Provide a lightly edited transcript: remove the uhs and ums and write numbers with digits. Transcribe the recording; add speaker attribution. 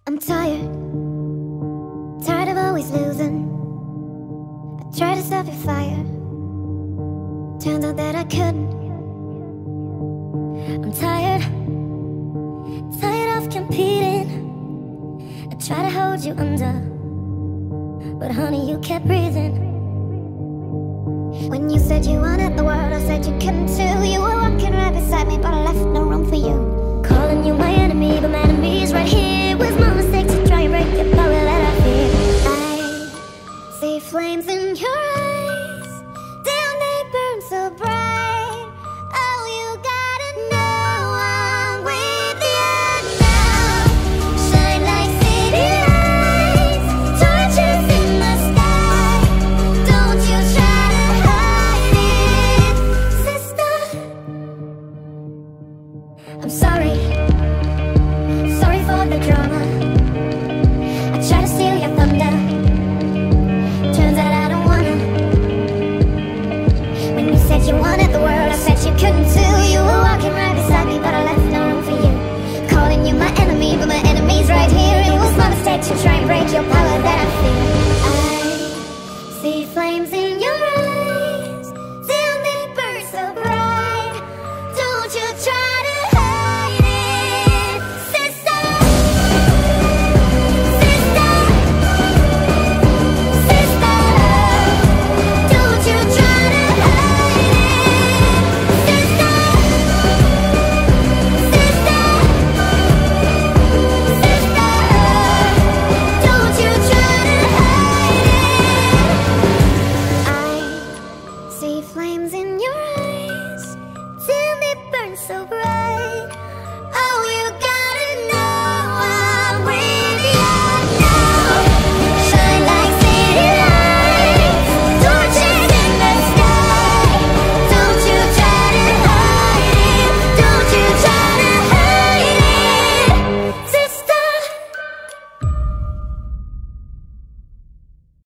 Speaker 1: I'm tired, tired of always losing. I tried to stop your fire, turned out that I couldn't. I'm tired, tired of competing. I tried to hold you under, but honey, you kept breathing. When you said you wanted the world, I said you couldn't too. You were walking right beside me, but I left no room for you. Calling you my enemy, but my enemy's right here. It was my mistake to try and break your power that I fear. I see flames in your eyes, damn they burn so bright. Oh, you gotta know I'm with you now. Shine like city lights, torches in the sky. Don't you try to hide it, sister. I'm sorry, sorry for the drama. I try to steal your thunder, turns out I don't wanna. When you said you wanted the world, I said you couldn't too.